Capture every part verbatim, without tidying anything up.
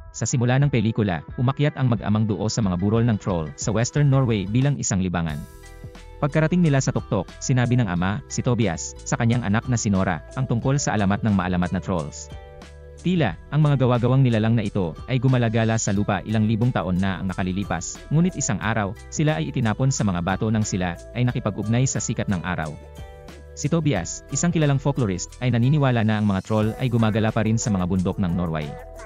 Sa simula ng pelikula, umakyat ang mag-amang duo sa mga burol ng troll sa Western Norway bilang isang libangan. Pagkarating nila sa tuktok, sinabi ng ama, si Tobias, sa kanyang anak na si Nora, ang tungkol sa alamat ng maalamat na trolls. Tila, ang mga gawa-gawang nilalang na ito ay gumalagala sa lupa ilang libong taon na ang nakalilipas, ngunit isang araw, sila ay itinapon sa mga bato nang sila ay nakipag-ugnay sa sikat ng araw. Si Tobias, isang kilalang folklorist, ay naniniwala na ang mga troll ay gumagala pa rin sa mga bundok ng Norway.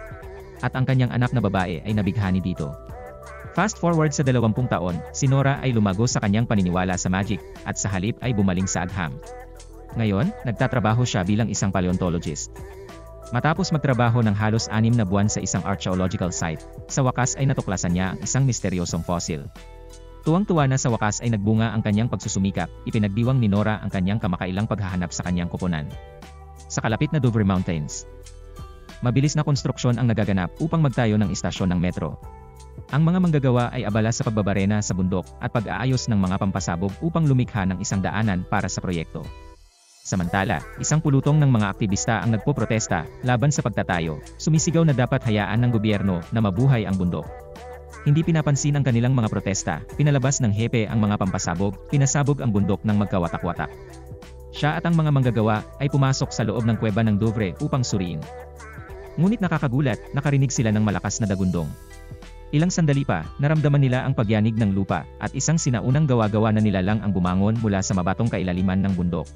At ang kanyang anak na babae ay nabighani dito. Fast forward sa dalawampung taon, si Nora ay lumago sa kanyang paniniwala sa magic, at sa halip ay bumaling sa agham. Ngayon, nagtatrabaho siya bilang isang paleontologist. Matapos magtrabaho ng halos anim na buwan sa isang archaeological site, sa wakas ay natuklasan niya ang isang misteryosong fossil. Tuwang-tuwa na sa wakas ay nagbunga ang kanyang pagsusumikap, ipinagdiwang ni Nora ang kanyang kamakailang paghahanap sa kanyang koponan. Sa kalapit na Dovre Mountains, mabilis na konstruksyon ang nagaganap upang magtayo ng istasyon ng metro. Ang mga manggagawa ay abala sa pagbabarena sa bundok at pag-aayos ng mga pampasabog upang lumikha ng isang daanan para sa proyekto. Samantala, isang pulutong ng mga aktivista ang nagpoprotesta laban sa pagtatayo, sumisigaw na dapat hayaan ng gobyerno na mabuhay ang bundok. Hindi pinapansin ang kanilang mga protesta, pinalabas ng hepe ang mga pampasabog, pinasabog ang bundok ng magkawatak-watak. Siya at ang mga manggagawa ay pumasok sa loob ng kuweba ng Dovre upang suriin. Ngunit nakakagulat, nakarinig sila ng malakas na dagundong. Ilang sandali pa, naramdaman nila ang pagyanig ng lupa, at isang sinaunang gawa-gawa na nilalang ang bumangon mula sa mabatong kailaliman ng bundok.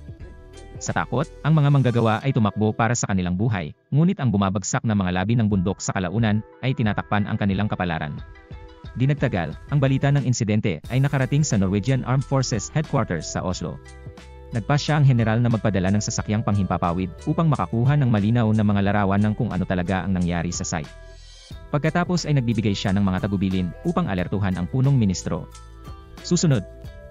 Sa takot, ang mga manggagawa ay tumakbo para sa kanilang buhay, ngunit ang bumabagsak na mga labi ng bundok sa kalaunan ay tinatakpan ang kanilang kapalaran. Di nagtagal, ang balita ng insidente ay nakarating sa Norwegian Armed Forces Headquarters sa Oslo. Nagpasya ang general na magpadala ng sasakyang panghimpapawid upang makakuha ng malinaw na mga larawan ng kung ano talaga ang nangyari sa site. Pagkatapos ay nagbibigay siya ng mga tagubilin upang alertuhan ang punong ministro. Susunod,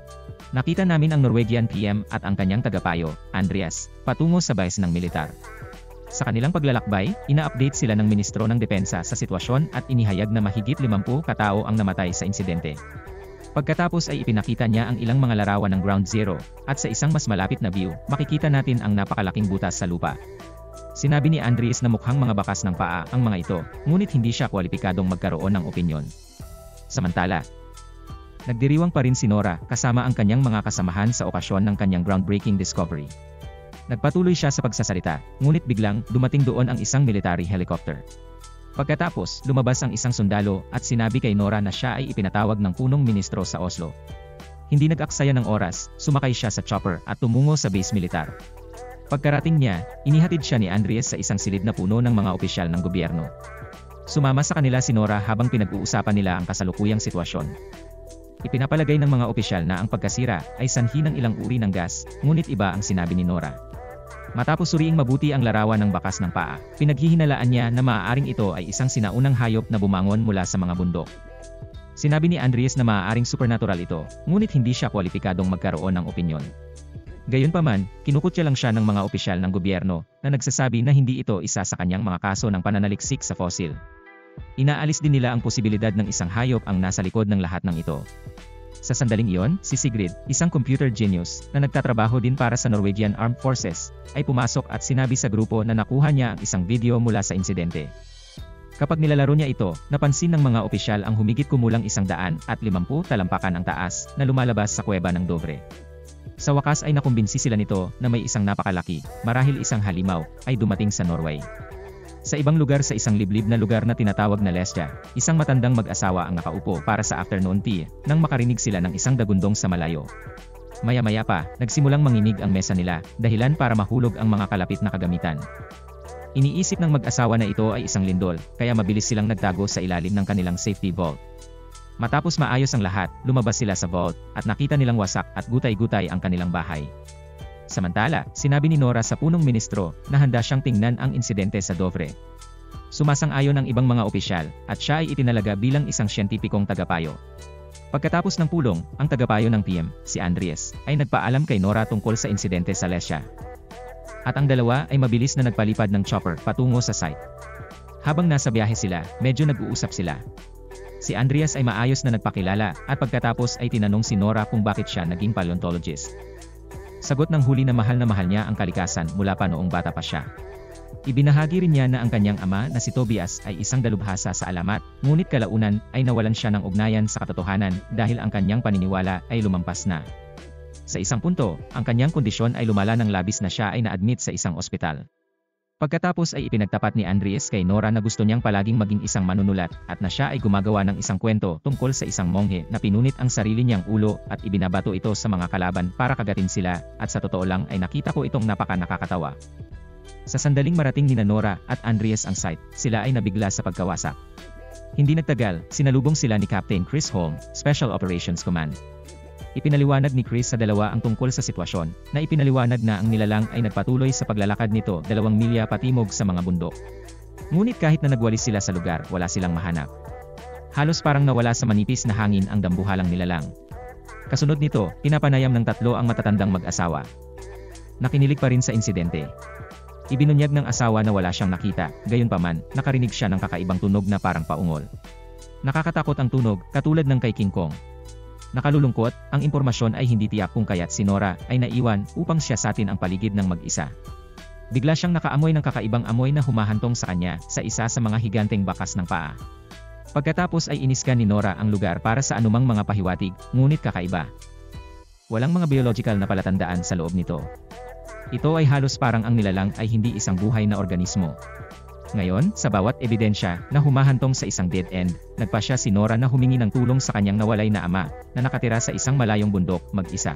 nakita namin ang Norwegian P M at ang kanyang tagapayo, Andreas, patungo sa base ng militar. Sa kanilang paglalakbay, ina-update sila ng ministro ng depensa sa sitwasyon at inihayag na mahigit limampu katao ang namatay sa insidente. Pagkatapos ay ipinakita niya ang ilang mga larawan ng Ground Zero, at sa isang mas malapit na view, makikita natin ang napakalaking butas sa lupa. Sinabi ni Andreas na mukhang mga bakas ng paa ang mga ito, ngunit hindi siya kwalipikadong magkaroon ng opinyon. Samantala, nagdiriwang pa rin si Nora kasama ang kanyang mga kasamahan sa okasyon ng kanyang groundbreaking discovery. Nagpatuloy siya sa pagsasalita, ngunit biglang dumating doon ang isang military helicopter. Pagkatapos, lumabas ang isang sundalo at sinabi kay Nora na siya ay ipinatawag ng punong ministro sa Oslo. Hindi nag-aksaya ng oras, sumakay siya sa chopper at tumungo sa base militar. Pagkarating niya, inihatid siya ni Andreas sa isang silid na puno ng mga opisyal ng gobyerno. Sumama sa kanila si Nora habang pinag-uusapan nila ang kasalukuyang sitwasyon. Ipinapalagay ng mga opisyal na ang pagkasira ay sanhi ng ilang uri ng gas, ngunit iba ang sinabi ni Nora. Matapos suriing mabuti ang larawan ng bakas ng paa, pinaghihinalaan niya na maaaring ito ay isang sinaunang hayop na bumangon mula sa mga bundok. Sinabi ni Andreas na maaaring supernatural ito, ngunit hindi siya kwalipikadong magkaroon ng opinyon. Gayunpaman, kinukutya lang siya ng mga opisyal ng gobyerno na nagsasabi na hindi ito isa sa kanyang mga kaso ng pananaliksik sa fossil. Inaalis din nila ang posibilidad ng isang hayop ang nasa likod ng lahat ng ito. Sa sandaling iyon, si Sigrid, isang computer genius na nagtatrabaho din para sa Norwegian Armed Forces, ay pumasok at sinabi sa grupo na nakuha niya ang isang video mula sa insidente. Kapag nilalaro niya ito, napansin ng mga opisyal ang humigit kumulang isang daan at limampu talampakan ang taas na lumalabas sa kuweba ng Dovre. Sa wakas ay nakumbinsi sila nito na may isang napakalaki, marahil isang halimaw, ay dumating sa Norway. Sa ibang lugar sa isang liblib na lugar na tinatawag na Lesja, isang matandang mag-asawa ang nakaupo para sa afternoon tea, nang makarinig sila ng isang dagundong sa malayo. Maya-maya pa, nagsimulang manginig ang mesa nila, dahilan para mahulog ang mga kalapit na kagamitan. Iniisip ng mag-asawa na ito ay isang lindol, kaya mabilis silang nagtago sa ilalim ng kanilang safety vault. Matapos maayos ang lahat, lumabas sila sa vault, at nakita nilang wasak at gutay-gutay ang kanilang bahay. Samantala, sinabi ni Nora sa punong ministro na handa siyang tingnan ang insidente sa Dovre. Sumasang-ayon ang ibang mga opisyal, at siya ay itinalaga bilang isang siyentipikong tagapayo. Pagkatapos ng pulong, ang tagapayo ng P M, si Andreas, ay nagpaalam kay Nora tungkol sa insidente sa Lesja. At ang dalawa ay mabilis na nagpalipad ng chopper patungo sa site. Habang nasa biyahe sila, medyo nag-uusap sila. Si Andreas ay maayos na nagpakilala, at pagkatapos ay tinanong si Nora kung bakit siya naging paleontologist. Sagot ng huli na mahal na mahal niya ang kalikasan mula pa noong bata pa siya. Ibinahagi rin niya na ang kanyang ama na si Tobias ay isang dalubhasa sa alamat, ngunit kalaunan ay nawalan siya ng ugnayan sa katotohanan dahil ang kanyang paniniwala ay lumampas na. Sa isang punto, ang kanyang kondisyon ay lumala ng labis na siya ay na-admit sa isang ospital. Pagkatapos ay ipinagtapat ni Andries kay Nora na gusto niyang palaging maging isang manunulat at na siya ay gumagawa ng isang kwento tungkol sa isang monghe na pinunit ang sarili niyang ulo at ibinabato ito sa mga kalaban para kagatin sila, at sa totoo lang ay nakita ko itong napaka nakakatawa. Sa sandaling marating ni Nora at Andries ang site, sila ay nabigla sa pagkawasak. Hindi nagtagal, sinalubong sila ni Captain Chris Holm, Special Operations Command. Ipinaliwanag ni Chris sa dalawa ang tungkol sa sitwasyon, na ipinaliwanag na ang nilalang ay nagpatuloy sa paglalakad nito dalawang milya patimog sa mga bundok. Ngunit kahit na nagwalis sila sa lugar, wala silang mahanap. Halos parang nawala sa manipis na hangin ang dambuhalang nilalang. Kasunod nito, pinapanayam ng tatlo ang matatandang mag-asawa. Nakinilig pa rin sa insidente. Ibinunyag ng asawa na wala siyang nakita, gayunpaman, nakarinig siya ng kakaibang tunog na parang paungol. Nakakatakot ang tunog, katulad ng kay King Kong. Nakalulungkot, ang impormasyon ay hindi tiyak kung kaya't si Nora ay naiwan upang siyasatin ang paligid ng mag-isa. Bigla siyang nakaamoy ng kakaibang amoy na humahantong sa kanya sa isa sa mga higanteng bakas ng paa. Pagkatapos ay iniskan ni Nora ang lugar para sa anumang mga pahiwatig, ngunit kakaiba. Walang mga biological na palatandaan sa loob nito. Ito ay halos parang ang nilalang ay hindi isang buhay na organismo. Ngayon, sa bawat ebidensya na humahantong sa isang dead end, nagpasya si Nora na humingi ng tulong sa kanyang nawalay na ama, na nakatira sa isang malayong bundok, mag-isa.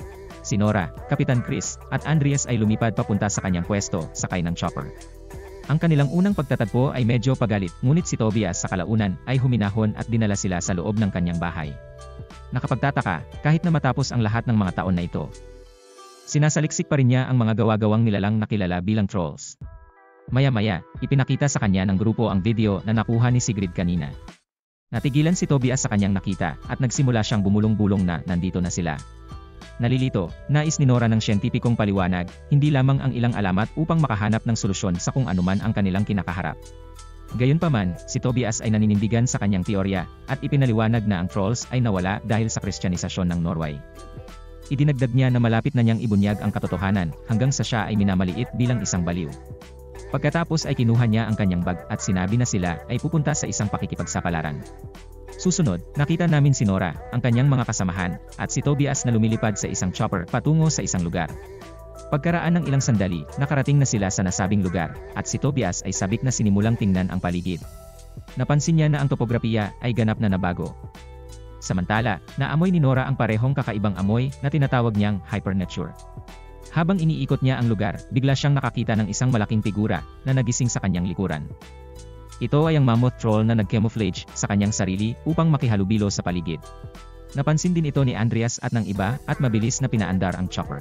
Si Nora, Kapitan Chris, at Andries ay lumipad papunta sa kanyang pwesto, sakay ng chopper. Ang kanilang unang pagtatagpo ay medyo pagalit, ngunit si Tobias sa kalaunan ay huminahon at dinala sila sa loob ng kanyang bahay. Nakapagtataka, kahit na matapos ang lahat ng mga taon na ito, sinasaliksik pa rin niya ang mga gawa-gawang nilalang na kilala bilang trolls. Maya-maya, ipinakita sa kanya ng grupo ang video na nakuha ni Sigrid kanina. Natigilan si Tobias sa kanyang nakita at nagsimula siyang bumulong-bulong na nandito na sila. Nalilito, nais ni Nora ng siyentipikong paliwanag, hindi lamang ang ilang alamat upang makahanap ng solusyon sa kung anuman ang kanilang kinakaharap. Gayunpaman, si Tobias ay naninindigan sa kanyang teorya at ipinaliwanag na ang trolls ay nawala dahil sa Kristyanisasyon ng Norway. Idinagdag niya na malapit na niyang ibunyag ang katotohanan hanggang sa siya ay minamaliit bilang isang baliw. Pagkatapos ay kinuha niya ang kanyang bag at sinabi na sila ay pupunta sa isang pakikipagsapalaran. Susunod, nakita namin si Nora, ang kanyang mga kasamahan, at si Tobias na lumilipad sa isang chopper patungo sa isang lugar. Pagkaraan ng ilang sandali, nakarating na sila sa nasabing lugar, at si Tobias ay sabik na sinimulang tingnan ang paligid. Napansin niya na ang topografiya ay ganap na nabago. Samantala, naamoy ni Nora ang parehong kakaibang amoy na tinatawag niyang hypernature. Habang iniikot niya ang lugar, bigla siyang nakakita ng isang malaking figura na nagising sa kanyang likuran. Ito ay ang mammoth troll na nag-camouflage sa kanyang sarili upang makihalubilo sa paligid. Napansin din ito ni Andries at ng iba at mabilis na pinaandar ang chopper.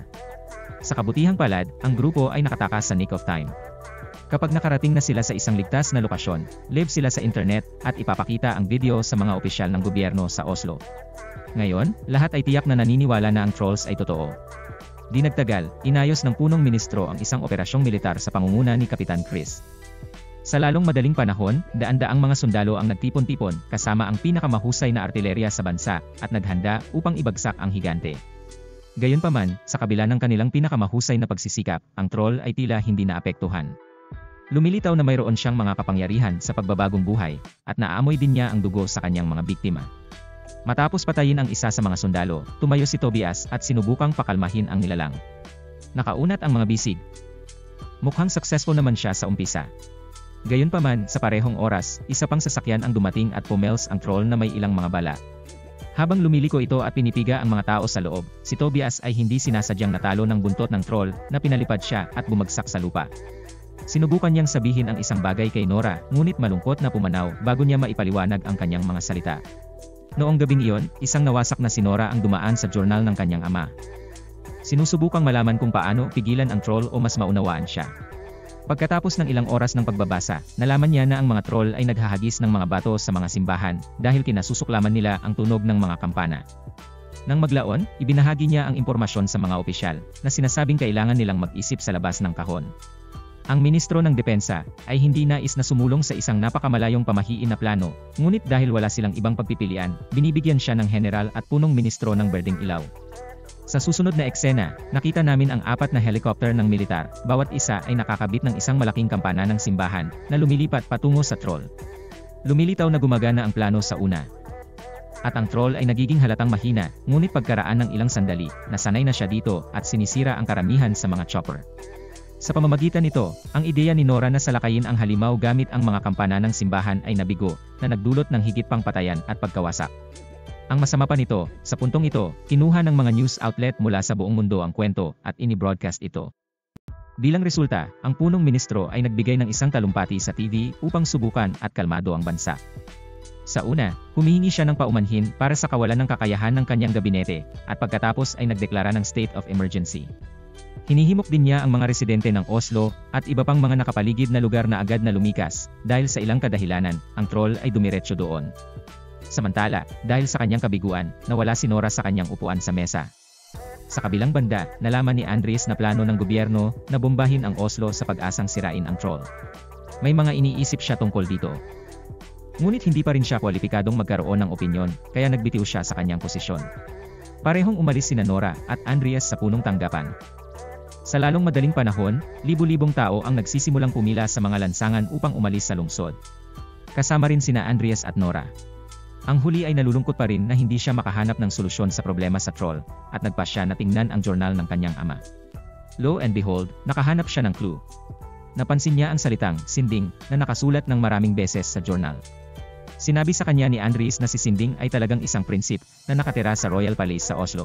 Sa kabutihang palad, ang grupo ay nakatakas sa nick of time. Kapag nakarating na sila sa isang ligtas na lokasyon, live sila sa internet at ipapakita ang video sa mga opisyal ng gobyerno sa Oslo. Ngayon, lahat ay tiyak na naniniwala na ang trolls ay totoo. Di nagtagal, inayos ng punong ministro ang isang operasyong militar sa pangunguna ni Kapitan Chris. Sa lalong madaling panahon, daan-daang mga sundalo ang nagtipon-tipon kasama ang pinakamahusay na artilerya sa bansa at naghanda upang ibagsak ang higante. Gayunpaman, sa kabila ng kanilang pinakamahusay na pagsisikap, ang troll ay tila hindi naapektuhan. Lumilitaw na mayroon siyang mga kapangyarihan sa pagbabagong buhay at naaamoy din niya ang dugo sa kanyang mga biktima. Matapos patayin ang isa sa mga sundalo, tumayo si Tobias at sinubukang pakalmahin ang nilalang. Nakaunat ang mga bisig. Mukhang successful naman siya sa umpisa. Gayunpaman, sa parehong oras, isa pang sasakyan ang dumating at pumels ang troll na may ilang mga bala. Habang lumiliko ito at pinipiga ang mga tao sa loob, si Tobias ay hindi sinasadyang natalo ng buntot ng troll na pinalipad siya at bumagsak sa lupa. Sinubukan niyang sabihin ang isang bagay kay Nora, ngunit malungkot na pumanaw bago niya maipaliwanag ang kanyang mga salita. Noong gabing iyon, isang nawasak na si Nora ang dumaan sa journal ng kanyang ama. Sinusubukang malaman kung paano pigilan ang troll o mas maunawaan siya. Pagkatapos ng ilang oras ng pagbabasa, nalaman niya na ang mga troll ay naghahagis ng mga bato sa mga simbahan dahil kinasusuklaman nila ang tunog ng mga kampana. Nang maglaon, ibinahagi niya ang impormasyon sa mga opisyal na sinasabing kailangan nilang mag-isip sa labas ng kahon. Ang ministro ng depensa ay hindi nais na sumulong sa isang napakamalayong pamahiin na plano, ngunit dahil wala silang ibang pagpipilian, binibigyan siya ng general at punong ministro ng berdeng ilaw. Sa susunod na eksena, nakita namin ang apat na helicopter ng militar, bawat isa ay nakakabit ng isang malaking kampana ng simbahan, na lumilipat patungo sa troll. Lumilitaw na gumagana ang plano sa una. At ang troll ay nagiging halatang mahina, ngunit pagkaraan ng ilang sandali, nasanay na siya dito at sinisira ang karamihan sa mga chopper. Sa pamamagitan nito, ang ideya ni Nora na salakayin ang halimaw gamit ang mga kampana ng simbahan ay nabigo, na nagdulot ng higit pang patayan at pagkawasak. Ang masama pa nito, sa puntong ito, kinuha ng mga news outlet mula sa buong mundo ang kwento at ini-broadcast ito. Bilang resulta, ang punong ministro ay nagbigay ng isang talumpati sa T V upang subukan at kalmado ang bansa. Sa una, humihingi siya ng paumanhin para sa kawalan ng kakayahan ng kanyang gabinete, at pagkatapos ay nagdeklara ng state of emergency. Hinihimok din niya ang mga residente ng Oslo at iba pang mga nakapaligid na lugar na agad na lumikas, dahil sa ilang kadahilanan, ang troll ay dumiretso doon. Samantala, dahil sa kanyang kabiguan, nawala si Nora sa kanyang upuan sa mesa. Sa kabilang banda, nalaman ni Andries na plano ng gobyerno na bombahin ang Oslo sa pag-asang sirain ang troll. May mga iniisip siya tungkol dito. Ngunit hindi pa rin siya kwalipikadong magkaroon ng opinyon, kaya nagbitiw siya sa kanyang posisyon. Parehong umalis sina Nora at Andries sa punong tanggapan. Sa lalong madaling panahon, libu-libong tao ang nagsisimulang pumila sa mga lansangan upang umalis sa lungsod. Kasama rin sina Andries at Nora. Ang huli ay nalulungkot pa rin na hindi siya makahanap ng solusyon sa problema sa troll, at nagpa siya na tingnan ang journal ng kanyang ama. Lo and behold, nakahanap siya ng clue. Napansin niya ang salitang, Sinding, na nakasulat ng maraming beses sa journal. Sinabi sa kanya ni Andries na si Sinding ay talagang isang prinsip, na nakatira sa Royal Palace sa Oslo.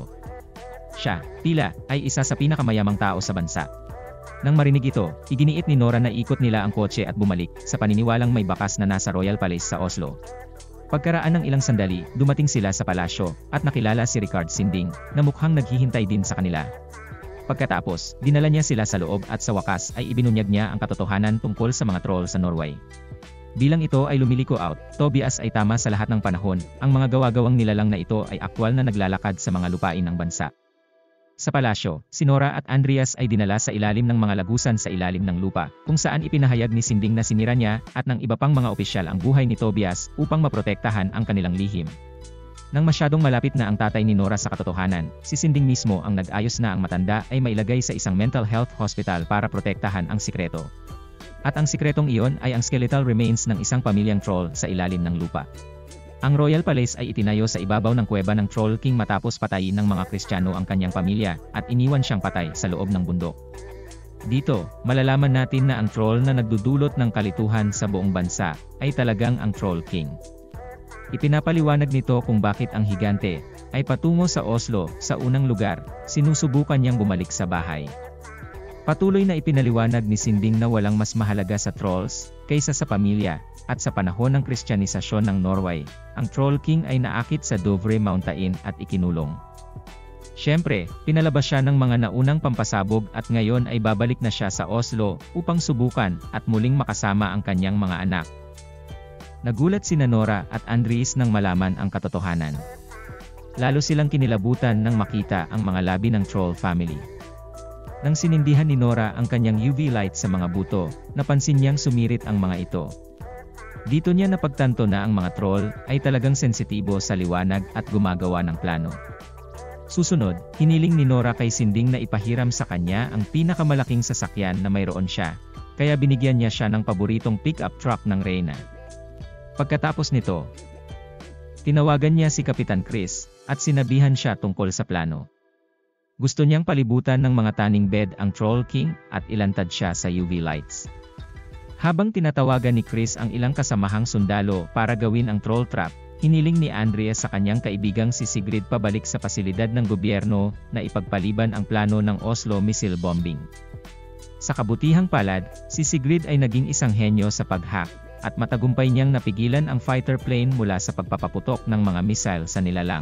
Siya, tila, ay isa sa pinakamayamang tao sa bansa. Nang marinig ito, iginiit ni Nora na ikot nila ang kotse at bumalik, sa paniniwalang may bakas na nasa Royal Palace sa Oslo. Pagkaraan ng ilang sandali, dumating sila sa palasyo, at nakilala si Rikard Sinding, na mukhang naghihintay din sa kanila. Pagkatapos, dinala niya sila sa loob at sa wakas ay ibinunyag niya ang katotohanan tungkol sa mga troll sa Norway. Bilang ito ay lumiliko out, Tobias ay tama sa lahat ng panahon, ang mga gawa-gawang nilalang na ito ay aktwal na naglalakad sa mga lupain ng bansa. Sa palasyo, si Nora at Andries ay dinala sa ilalim ng mga lagusan sa ilalim ng lupa, kung saan ipinahayag ni Sinding na sinira niya at ng iba pang mga opisyal ang buhay ni Tobias upang maprotektahan ang kanilang lihim. Nang masyadong malapit na ang tatay ni Nora sa katotohanan, si Sinding mismo ang nag-ayos na ang matanda ay mailagay sa isang mental health hospital para protektahan ang sikreto. At ang sikretong iyon ay ang skeletal remains ng isang pamilyang troll sa ilalim ng lupa. Ang Royal Palace ay itinayo sa ibabaw ng kuweba ng Troll King matapos patayin ng mga Kristiyano ang kanyang pamilya, at iniwan siyang patay sa loob ng bundok. Dito, malalaman natin na ang troll na nagdudulot ng kalituhan sa buong bansa, ay talagang ang Troll King. Ipinapaliwanag nito kung bakit ang higante, ay patungo sa Oslo, sa unang lugar, sinusubukan niyang bumalik sa bahay. Patuloy na ipinaliwanag ni Sinding na walang mas mahalaga sa trolls, kaysa sa pamilya, at sa panahon ng Kristyanisasyon ng Norway, ang Troll King ay naakit sa Dovre Mountain at ikinulong. Siyempre, pinalabas siya ng mga naunang pampasabog at ngayon ay babalik na siya sa Oslo upang subukan at muling makasama ang kanyang mga anak. Nagulat sina Nora at Andries nang malaman ang katotohanan. Lalo silang kinilabutan nang makita ang mga labi ng troll family. Nang sinindihan ni Nora ang kanyang U V light sa mga buto, napansin niyang sumirit ang mga ito. Dito niya napagtanto na ang mga troll ay talagang sensitibo sa liwanag at gumagawa ng plano. Susunod, hiniling ni Nora kay Sinding na ipahiram sa kanya ang pinakamalaking sasakyan na mayroon siya, kaya binigyan niya siya ng paboritong pick-up truck ng Reyna. Pagkatapos nito, tinawagan niya si Kapitan Chris, at sinabihan siya tungkol sa plano. Gusto niyang palibutan ng mga tanning bed ang Troll King, at ilantad siya sa U V lights. Habang tinatawagan ni Chris ang ilang kasamahang sundalo para gawin ang troll trap, hiniling ni Andries sa kanyang kaibigang si Sigrid pabalik sa pasilidad ng gobyerno na ipagpaliban ang plano ng Oslo missile bombing. Sa kabutihang palad, si Sigrid ay naging isang henyo sa pag-hack, at matagumpay niyang napigilan ang fighter plane mula sa pagpapaputok ng mga missile sa nilalang.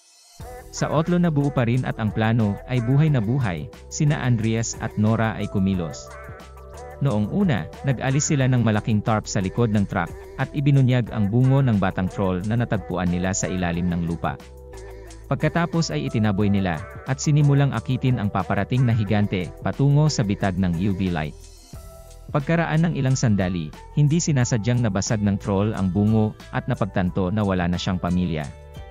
Sa Oslo na buo pa rin at ang plano ay buhay na buhay, sina Andries at Nora ay kumilos. Noong una, nag-alis sila ng malaking tarp sa likod ng truck, at ibinunyag ang bungo ng batang troll na natagpuan nila sa ilalim ng lupa. Pagkatapos ay itinaboy nila, at sinimulang akitin ang paparating na higante, patungo sa bitag ng U V light. Pagkaraan ng ilang sandali, hindi sinasadyang nabasag ng troll ang bungo, at napagtanto na wala na siyang pamilya.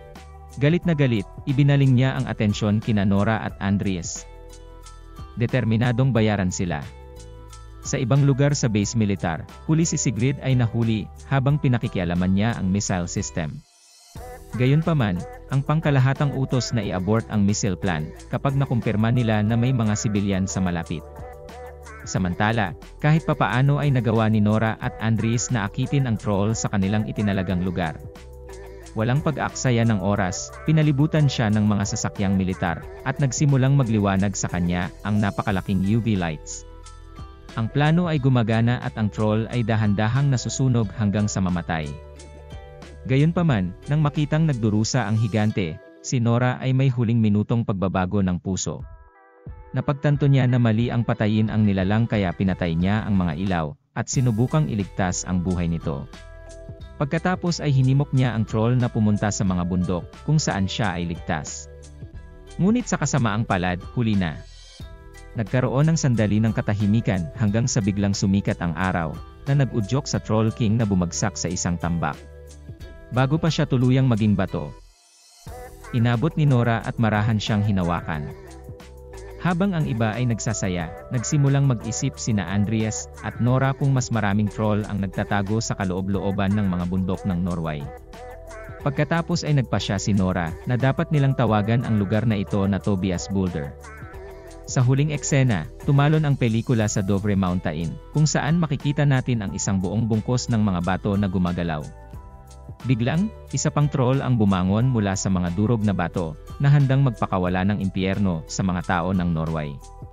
Galit na galit, ibinaling niya ang atensyon kina Nora at Andries. Determinadong bayaran sila. Sa ibang lugar sa base militar, huli si Sigrid ay nahuli habang pinakikialaman niya ang missile system. Gayunpaman, ang pangkalahatang utos na i-abort ang missile plan kapag nakumpirma nila na may mga sibilyan sa malapit. Samantala, kahit papaano ay nagawa ni Nora at Andries na akitin ang troll sa kanilang itinalagang lugar. Walang pag-aaksaya ng oras, pinalibutan siya ng mga sasakyang militar, at nagsimulang magliwanag sa kanya ang napakalaking U V lights. Ang plano ay gumagana at ang troll ay dahan-dahang nasusunog hanggang sa mamatay. Gayunpaman, nang makitang nagdurusa ang higante, si Nora ay may huling minutong pagbabago ng puso. Napagtanto niya na mali ang patayin ang nilalang kaya pinatay niya ang mga ilaw, at sinubukang iligtas ang buhay nito. Pagkatapos ay hinimok niya ang troll na pumunta sa mga bundok, kung saan siya ay ligtas. Ngunit sa kasamaang palad, huli na. Nagkaroon ng sandali ng katahimikan hanggang sa biglang sumikat ang araw, na nag-udyok sa Troll King na bumagsak sa isang tambak. Bago pa siya tuluyang maging bato, inabot ni Nora at marahan siyang hinawakan. Habang ang iba ay nagsasaya, nagsimulang mag-isip sina Andries at Nora kung mas maraming troll ang nagtatago sa kaloob-looban ng mga bundok ng Norway. Pagkatapos ay nagpasya si Nora na dapat nilang tawagan ang lugar na ito na Tobias Boulder. Sa huling eksena, tumalon ang pelikula sa Dovre Mountain, kung saan makikita natin ang isang buong bungkos ng mga bato na gumagalaw. Biglang, isa pang troll ang bumangon mula sa mga durog na bato, na handang magpakawala ng impyerno sa mga tao ng Norway.